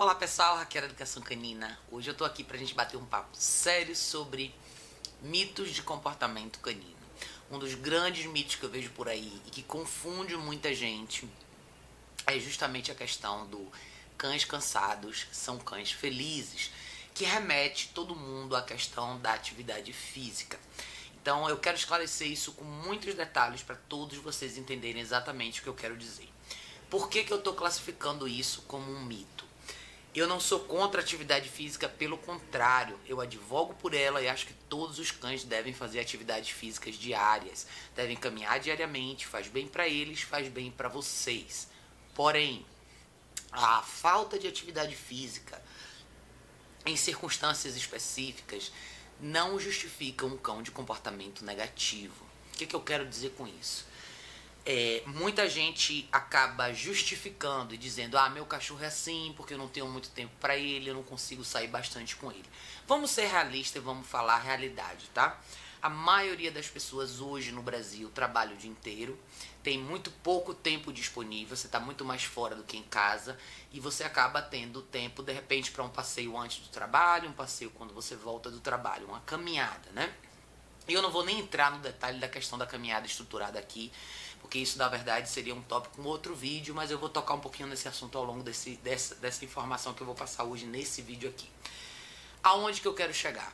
Olá pessoal, Raquel da Educação Canina. Hoje eu tô aqui pra gente bater um papo sério sobre mitos de comportamento canino. Um dos grandes mitos que eu vejo por aí e que confunde muita gente é justamente a questão do cães cansados são cães felizes, que remete todo mundo à questão da atividade física. Então eu quero esclarecer isso com muitos detalhes para todos vocês entenderem exatamente o que eu quero dizer. Por que eu estou classificando isso como um mito? Eu não sou contra a atividade física, pelo contrário, eu advogo por ela e acho que todos os cães devem fazer atividades físicas diárias, devem caminhar diariamente, faz bem para eles, faz bem para vocês. Porém, a falta de atividade física em circunstâncias específicas não justifica um cão de comportamento negativo. O que eu quero dizer com isso? Muita gente acaba justificando e dizendo: meu cachorro é assim porque eu não tenho muito tempo para ele, eu não consigo sair bastante com ele. Vamos ser realistas e vamos falar a realidade, tá? A maioria das pessoas hoje no Brasil trabalha o dia inteiro, tem muito pouco tempo disponível, você está muito mais fora do que em casa e você acaba tendo tempo de repente para um passeio antes do trabalho, um passeio quando você volta do trabalho, uma caminhada, né? E eu não vou nem entrar no detalhe da questão da caminhada estruturada aqui, porque isso na verdade seria um tópico com outro vídeo, mas eu vou tocar um pouquinho nesse assunto ao longo dessa informação que eu vou passar hoje nesse vídeo aqui. Aonde que eu quero chegar?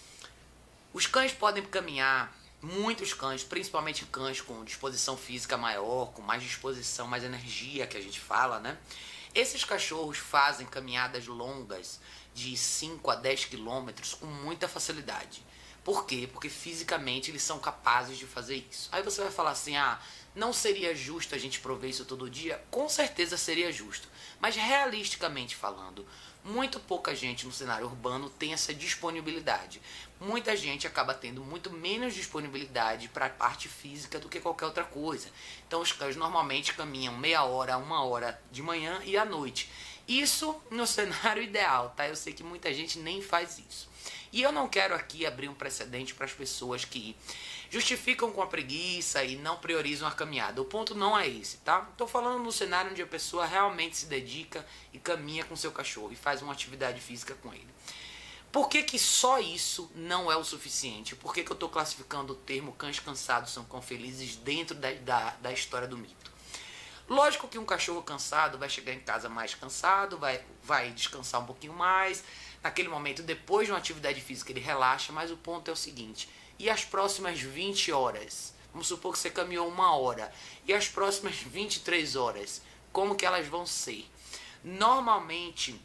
Os cães podem caminhar, muitos cães, principalmente cães com disposição física maior, com mais disposição, mais energia que a gente fala, né? Esses cachorros fazem caminhadas longas de 5 a 10 quilômetros com muita facilidade. Por quê? Porque fisicamente eles são capazes de fazer isso. Aí você vai falar assim: não seria justo a gente prover isso todo dia? Com certeza seria justo. Mas realisticamente falando, muito pouca gente no cenário urbano tem essa disponibilidade. Muita gente acaba tendo muito menos disponibilidade para a parte física do que qualquer outra coisa. Então os cães normalmente caminham meia hora, 1 hora de manhã e à noite. Isso no cenário ideal, tá? Eu sei que muita gente nem faz isso. E eu não quero aqui abrir um precedente para as pessoas que justificam com a preguiça e não priorizam a caminhada. O ponto não é esse, tá? Estou falando no cenário onde a pessoa realmente se dedica e caminha com seu cachorro e faz uma atividade física com ele. Por que só isso não é o suficiente? Por que eu estou classificando o termo cães cansados são cães felizes dentro da história do mito? Lógico que um cachorro cansado vai chegar em casa mais cansado, vai descansar um pouquinho mais. Naquele momento, depois de uma atividade física, ele relaxa, mas o ponto é o seguinte: e as próximas 20 horas? Vamos supor que você caminhou 1 hora. E as próximas 23 horas? Como que elas vão ser? Normalmente,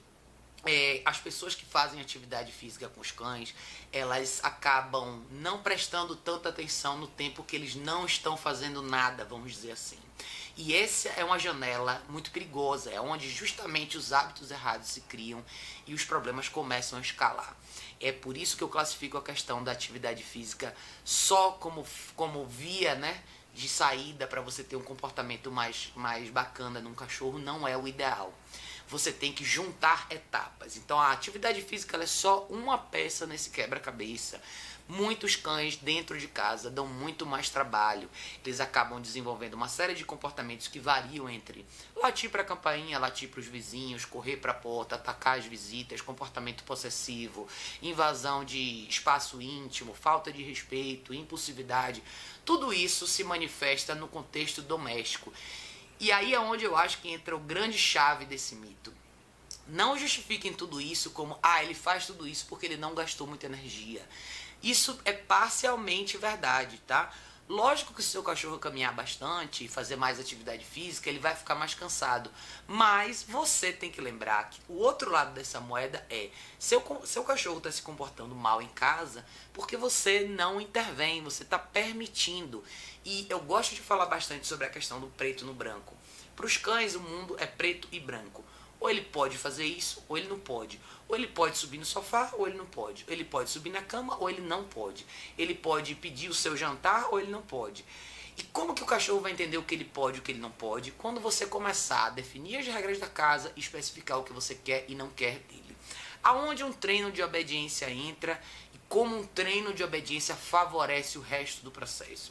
as pessoas que fazem atividade física com os cães, elas acabam não prestando tanta atenção no tempo que eles não estão fazendo nada, vamos dizer assim. E essa é uma janela muito perigosa, é onde justamente os hábitos errados se criam e os problemas começam a escalar. É por isso que eu classifico a questão da atividade física só como via, né, de saída para você ter um comportamento mais bacana num cachorro. Não é o ideal. Você tem que juntar etapas. Então a atividade física ela é só uma peça nesse quebra-cabeça. Muitos cães dentro de casa dão muito mais trabalho. Eles acabam desenvolvendo uma série de comportamentos que variam entre latir para a campainha, latir para os vizinhos, correr para a porta, atacar as visitas, comportamento possessivo, invasão de espaço íntimo, falta de respeito, impulsividade. Tudo isso se manifesta no contexto doméstico. E aí é onde eu acho que entra o grande chave desse mito. Não justifiquem tudo isso como, ele faz tudo isso porque ele não gastou muita energia. Isso é parcialmente verdade, tá? Lógico que se o seu cachorro caminhar bastante e fazer mais atividade física, ele vai ficar mais cansado. Mas você tem que lembrar que o outro lado dessa moeda é: seu cachorro está se comportando mal em casa porque você não intervém, você está permitindo. E eu gosto de falar bastante sobre a questão do preto no branco. Para os cães, o mundo é preto e branco. Ou ele pode fazer isso, ou ele não pode. Ou ele pode subir no sofá, ou ele não pode. Ele pode subir na cama, ou ele não pode. Ele pode pedir o seu jantar, ou ele não pode. E como que o cachorro vai entender o que ele pode e o que ele não pode? Quando você começar a definir as regras da casa e especificar o que você quer e não quer dele. Aonde um treino de obediência entra e como um treino de obediência favorece o resto do processo.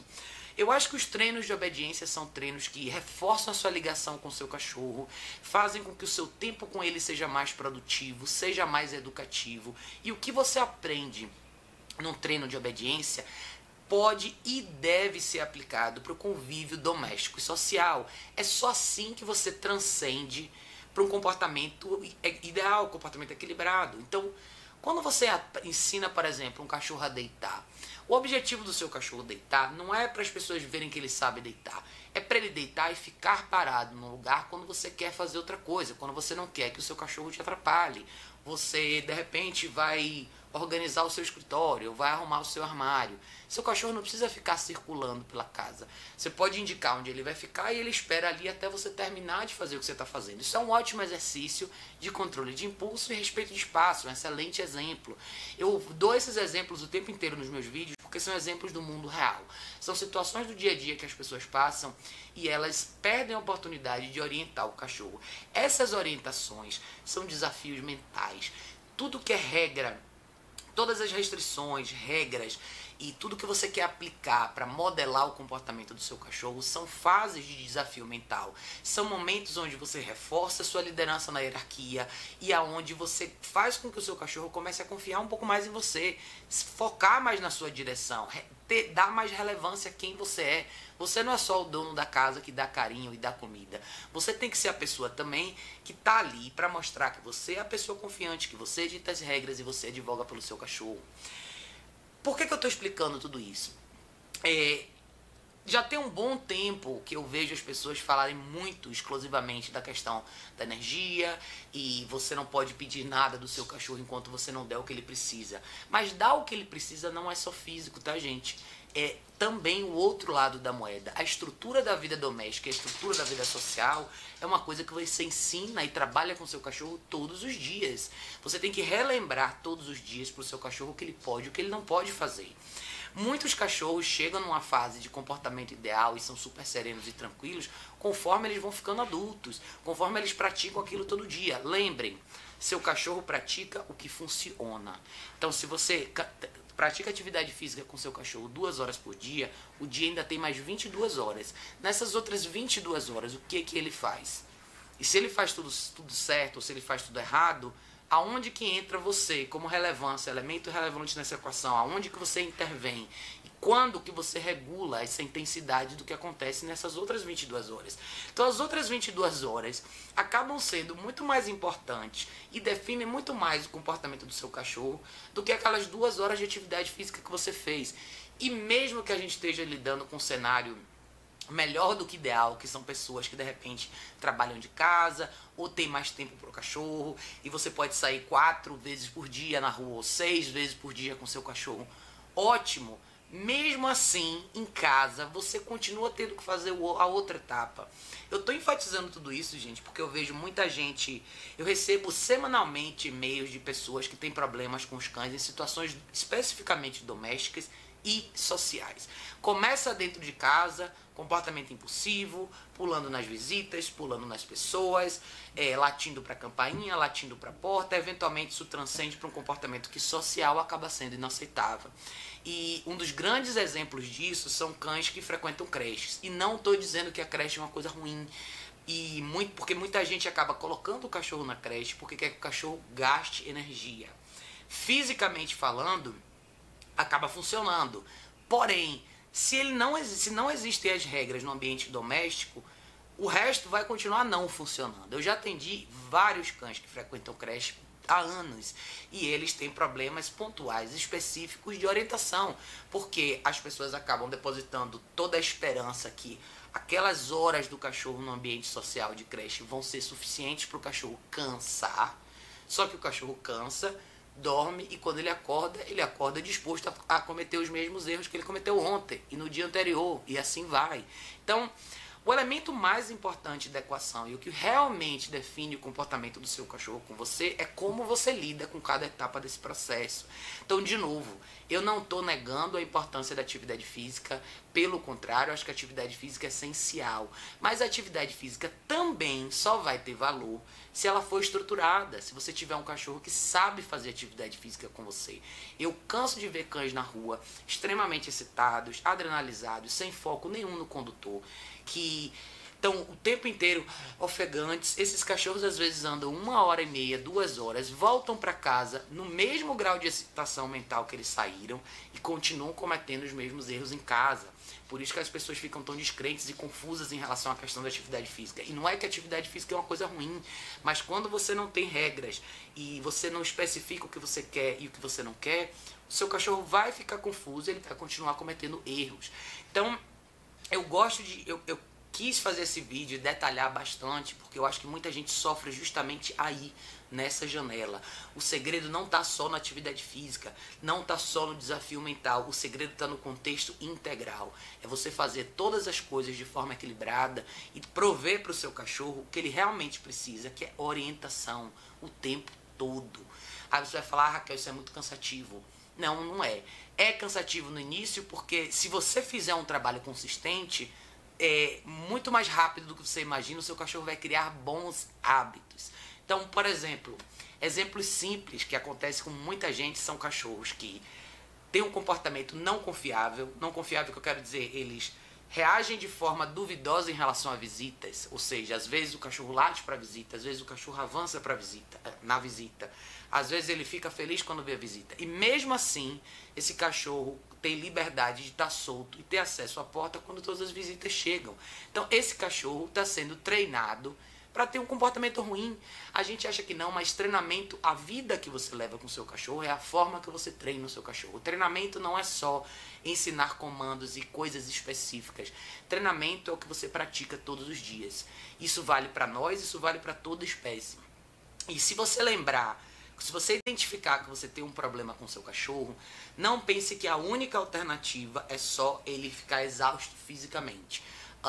Eu acho que os treinos de obediência são treinos que reforçam a sua ligação com o seu cachorro, fazem com que o seu tempo com ele seja mais produtivo, seja mais educativo. E o que você aprende num treino de obediência pode e deve ser aplicado para o convívio doméstico e social. É só assim que você transcende para um comportamento ideal, um comportamento equilibrado. Então, quando você ensina, por exemplo, um cachorro a deitar, o objetivo do seu cachorro deitar não é para as pessoas verem que ele sabe deitar. É para ele deitar e ficar parado no lugar quando você quer fazer outra coisa, quando você não quer que o seu cachorro te atrapalhe. Você, de repente, vai organizar o seu escritório, vai arrumar o seu armário. Seu cachorro não precisa ficar circulando pela casa. Você pode indicar onde ele vai ficar e ele espera ali até você terminar de fazer o que você está fazendo. Isso é um ótimo exercício de controle de impulso e respeito de espaço, um excelente exemplo. Eu dou esses exemplos o tempo inteiro nos meus vídeos porque são exemplos do mundo real. São situações do dia a dia que as pessoas passam e elas perdem a oportunidade de orientar o cachorro. Essas orientações são desafios mentais. Tudo que é regra, todas as restrições, regras e tudo que você quer aplicar para modelar o comportamento do seu cachorro são fases de desafio mental. São momentos onde você reforça a sua liderança na hierarquia e aonde você faz com que o seu cachorro comece a confiar um pouco mais em você, focar mais na sua direção, dar mais relevância a quem você é. Você não é só o dono da casa que dá carinho e dá comida. Você tem que ser a pessoa também que está ali para mostrar que você é a pessoa confiante, que você dita as regras e você advoga pelo seu cachorro. Por que eu estou explicando tudo isso? Já tem um bom tempo que eu vejo as pessoas falarem muito exclusivamente da questão da energia e você não pode pedir nada do seu cachorro enquanto você não der o que ele precisa. Mas dar o que ele precisa não é só físico, tá, gente? É também o outro lado da moeda. A estrutura da vida doméstica, a estrutura da vida social é uma coisa que você ensina e trabalha com o seu cachorro todos os dias. Você tem que relembrar todos os dias para o seu cachorro o que ele pode e o que ele não pode fazer. Muitos cachorros chegam numa fase de comportamento ideal e são super serenos e tranquilos conforme eles vão ficando adultos, conforme eles praticam aquilo todo dia. Lembrem, seu cachorro pratica o que funciona. Então, se você pratica atividade física com seu cachorro 2 horas por dia, o dia ainda tem mais 22 horas. Nessas outras 22 horas, o que ele faz? E se ele faz tudo certo ou se ele faz tudo errado, aonde que entra você como relevância, elemento relevante nessa equação? Aonde que você intervém? E quando que você regula essa intensidade do que acontece nessas outras 22 horas? Então as outras 22 horas acabam sendo muito mais importantes e definem muito mais o comportamento do seu cachorro do que aquelas 2 horas de atividade física que você fez. E mesmo que a gente esteja lidando com um cenário melhor do que ideal, que são pessoas que de repente trabalham de casa ou tem mais tempo para o cachorro e você pode sair 4 vezes por dia na rua ou 6 vezes por dia com seu cachorro, ótimo. Mesmo assim, em casa, você continua tendo que fazer a outra etapa. Eu estou enfatizando tudo isso, gente, porque eu vejo muita gente, eu recebo semanalmente e-mails de pessoas que têm problemas com os cães em situações especificamente domésticas e sociais. Começa dentro de casa, comportamento impulsivo, pulando nas visitas, pulando nas pessoas, latindo para a campainha, latindo para a porta, eventualmente isso transcende para um comportamento que social acaba sendo inaceitável. E um dos grandes exemplos disso são cães que frequentam creches. E não estou dizendo que a creche é uma coisa ruim, porque muita gente acaba colocando o cachorro na creche porque quer que o cachorro gaste energia. Fisicamente falando, acaba funcionando. Porém, se não existem as regras no ambiente doméstico, o resto vai continuar não funcionando. Eu já atendi vários cães que frequentam creche há anos e eles têm problemas pontuais específicos de orientação, porque as pessoas acabam depositando toda a esperança que aquelas horas do cachorro no ambiente social de creche vão ser suficientes para o cachorro cansar. Só que o cachorro cansa, dorme e quando ele acorda disposto a cometer os mesmos erros que ele cometeu ontem e no dia anterior e assim vai. Então, o elemento mais importante da equação e o que realmente define o comportamento do seu cachorro com você é como você lida com cada etapa desse processo. Então, de novo, eu não estou negando a importância da atividade física Pelo contrário, eu acho que a atividade física é essencial. Mas a atividade física também só vai ter valor se ela for estruturada. Se você tiver um cachorro que sabe fazer atividade física com você. Eu canso de ver cães na rua extremamente excitados, adrenalizados, sem foco nenhum no condutor, que estão o tempo inteiro ofegantes. Esses cachorros às vezes andam 1h30, 2 horas, voltam para casa no mesmo grau de excitação mental que eles saíram e continuam cometendo os mesmos erros em casa. Por isso que as pessoas ficam tão descrentes e confusas em relação à questão da atividade física. E não é que a atividade física é uma coisa ruim, mas quando você não tem regras e você não especifica o que você quer e o que você não quer, o seu cachorro vai ficar confuso e ele vai continuar cometendo erros. Então, eu gosto de... Eu quis fazer esse vídeo e detalhar bastante, porque eu acho que muita gente sofre justamente aí, nessa janela. O segredo não está só na atividade física, não está só no desafio mental, o segredo está no contexto integral. É você fazer todas as coisas de forma equilibrada e prover para o seu cachorro o que ele realmente precisa, que é orientação, o tempo todo. Aí você vai falar, Raquel, isso é muito cansativo. Não, não é. É cansativo no início, porque se você fizer um trabalho consistente, muito mais rápido do que você imagina, o seu cachorro vai criar bons hábitos. Então, por exemplo, exemplos simples que acontecem com muita gente são cachorros que têm um comportamento não confiável. Não confiável que eu quero dizer, eles reagem de forma duvidosa em relação a visitas, ou seja, às vezes o cachorro late para a visita, às vezes o cachorro avança para na visita, às vezes ele fica feliz quando vê a visita. E mesmo assim, esse cachorro tem liberdade de estar solto e ter acesso à porta quando todas as visitas chegam. Então esse cachorro está sendo treinado para ter um comportamento ruim. A gente acha que não, mas treinamento, a vida que você leva com o seu cachorro é a forma que você treina o seu cachorro. O treinamento não é só ensinar comandos e coisas específicas. Treinamento é o que você pratica todos os dias. Isso vale para nós, isso vale para toda espécie. E se você lembrar, se você identificar que você tem um problema com o seu cachorro, não pense que a única alternativa é só ele ficar exausto fisicamente.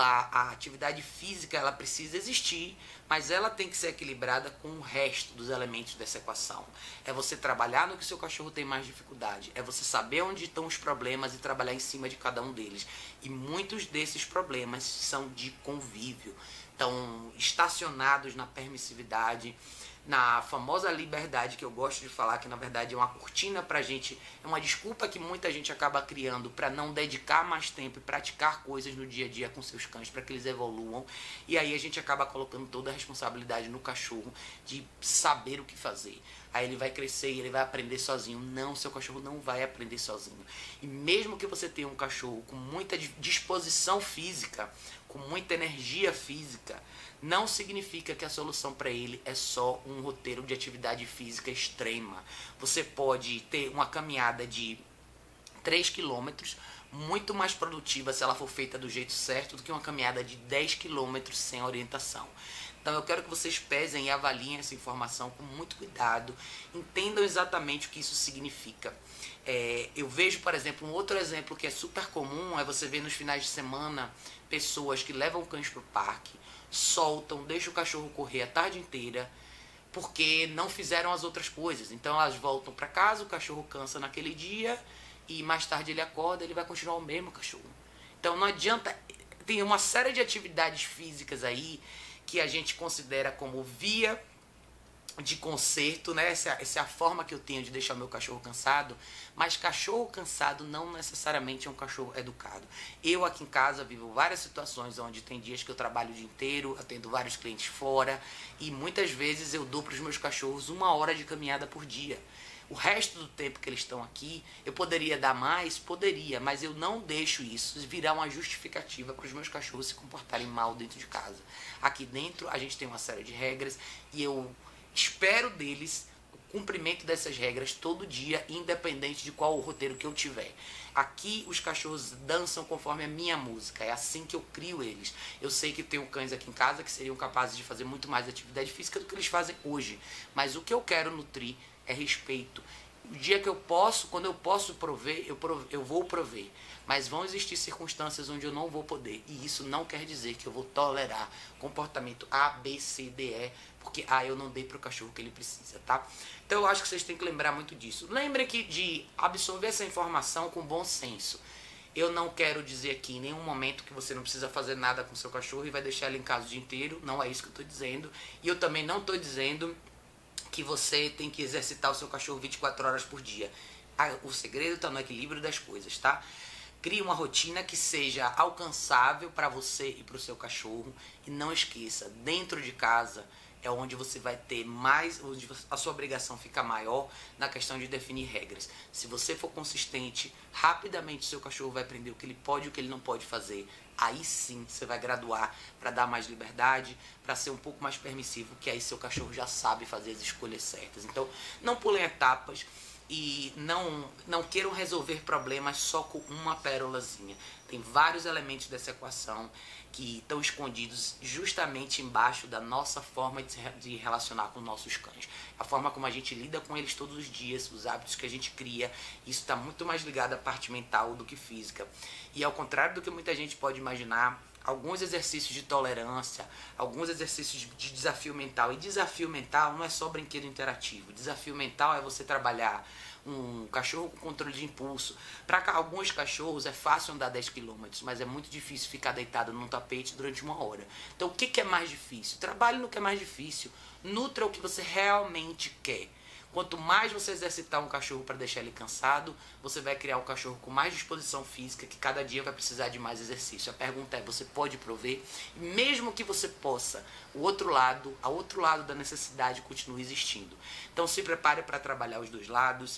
A atividade física, ela precisa existir, mas ela tem que ser equilibrada com o resto dos elementos dessa equação. É você trabalhar no que o seu cachorro tem mais dificuldade, é você saber onde estão os problemas e trabalhar em cima de cada um deles. E muitos desses problemas são de convívio, estão estacionados na permissividade, na famosa liberdade que eu gosto de falar, que na verdade é uma cortina pra gente, é uma desculpa que muita gente acaba criando para não dedicar mais tempo e praticar coisas no dia a dia com seus cães para que eles evoluam, e aí a gente acaba colocando toda a responsabilidade no cachorro de saber o que fazer. Aí ele vai crescer e ele vai aprender sozinho. Não, seu cachorro não vai aprender sozinho. E mesmo que você tenha um cachorro com muita disposição física, com muita energia física, não significa que a solução para ele é só um roteiro de atividade física extrema. Você pode ter uma caminhada de 3 quilômetros, muito mais produtiva se ela for feita do jeito certo do que uma caminhada de 10 quilômetros sem orientação. Então eu quero que vocês pesem e avaliem essa informação com muito cuidado, entendam exatamente o que isso significa. Eu vejo, por exemplo, um outro exemplo que é super comum, é você ver nos finais de semana pessoas que levam cães para o parque, soltam, deixam o cachorro correr a tarde inteira, porque não fizeram as outras coisas. Então elas voltam para casa, o cachorro cansa naquele dia, e mais tarde ele acorda, ele vai continuar o mesmo cachorro. Então não adianta, tem uma série de atividades físicas aí que a gente considera como via de conserto, né? Essa é a forma que eu tenho de deixar o meu cachorro cansado, mas cachorro cansado não necessariamente é um cachorro educado. Eu aqui em casa vivo várias situações onde tem dias que eu trabalho o dia inteiro, atendo vários clientes fora, e muitas vezes eu dou para os meus cachorros 1 hora de caminhada por dia. O resto do tempo que eles estão aqui, eu poderia dar mais? Poderia, mas eu não deixo isso virar uma justificativa para os meus cachorros se comportarem mal dentro de casa. Aqui dentro a gente tem uma série de regras e eu espero deles o cumprimento dessas regras todo dia, independente de qual o roteiro que eu tiver. Aqui os cachorros dançam conforme a minha música, é assim que eu crio eles. Eu sei que tenho cães aqui em casa que seriam capazes de fazer muito mais atividade física do que eles fazem hoje, mas o que eu quero nutrir é respeito. O dia que eu posso, quando eu posso prover, eu vou prover. Mas vão existir circunstâncias onde eu não vou poder. E isso não quer dizer que eu vou tolerar comportamento A, B, C, D, E, porque eu não dei para o cachorro o que ele precisa, tá? Então eu acho que vocês têm que lembrar muito disso. Lembrem que de absorver essa informação com bom senso. Eu não quero dizer aqui em nenhum momento que você não precisa fazer nada com seu cachorro e vai deixar ele em casa o dia inteiro. Não é isso que eu tô dizendo. E eu também não tô dizendo que você tem que exercitar o seu cachorro 24 horas por dia. O segredo está no equilíbrio das coisas, tá? Crie uma rotina que seja alcançável para você e para o seu cachorro. E não esqueça, dentro de casa é onde você vai ter mais, onde a sua obrigação fica maior na questão de definir regras. Se você for consistente, rapidamente o seu cachorro vai aprender o que ele pode e o que ele não pode fazer. Aí sim você vai graduar para dar mais liberdade, para ser um pouco mais permissivo, que aí seu cachorro já sabe fazer as escolhas certas. Então, não pulem etapas. E não queiram resolver problemas só com uma pérolazinha. Tem vários elementos dessa equação que estão escondidos justamente embaixo da nossa forma de relacionar com nossos cães. A forma como a gente lida com eles todos os dias, os hábitos que a gente cria, isso está muito mais ligado à parte mental do que física. E ao contrário do que muita gente pode imaginar, alguns exercícios de tolerância, alguns exercícios de desafio mental. E desafio mental não é só brinquedo interativo. Desafio mental é você trabalhar um cachorro com controle de impulso. Para alguns cachorros é fácil andar 10 km, mas é muito difícil ficar deitado num tapete durante 1 hora. Então o que é mais difícil? Trabalhe no que é mais difícil. Nutra o que você realmente quer. Quanto mais você exercitar um cachorro para deixar ele cansado, você vai criar um cachorro com mais disposição física, que cada dia vai precisar de mais exercício. A pergunta é, você pode prover? E mesmo que você possa, o outro lado da necessidade continua existindo. Então se prepare para trabalhar os dois lados.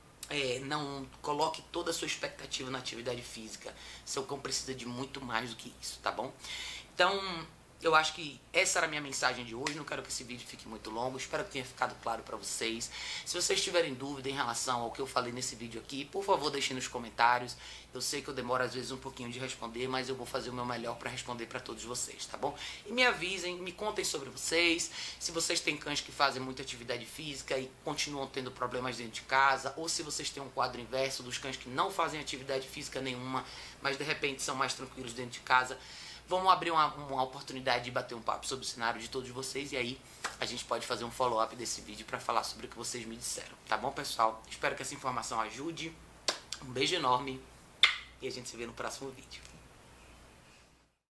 Não coloque toda a sua expectativa na atividade física. Seu cão precisa de muito mais do que isso, tá bom? Então, eu acho que essa era a minha mensagem de hoje. Não quero que esse vídeo fique muito longo. Espero que tenha ficado claro para vocês. Se vocês tiverem dúvida em relação ao que eu falei nesse vídeo aqui, por favor, deixem nos comentários. Eu sei que eu demoro às vezes um pouquinho de responder, mas eu vou fazer o meu melhor para responder para todos vocês, tá bom? E me avisem, me contem sobre vocês. Se vocês têm cães que fazem muita atividade física e continuam tendo problemas dentro de casa, ou se vocês têm um quadro inverso dos cães que não fazem atividade física nenhuma, mas de repente são mais tranquilos dentro de casa. Vamos abrir uma oportunidade de bater um papo sobre o cenário de todos vocês e aí a gente pode fazer um follow-up desse vídeo para falar sobre o que vocês me disseram. Tá bom, pessoal? Espero que essa informação ajude. Um beijo enorme e a gente se vê no próximo vídeo.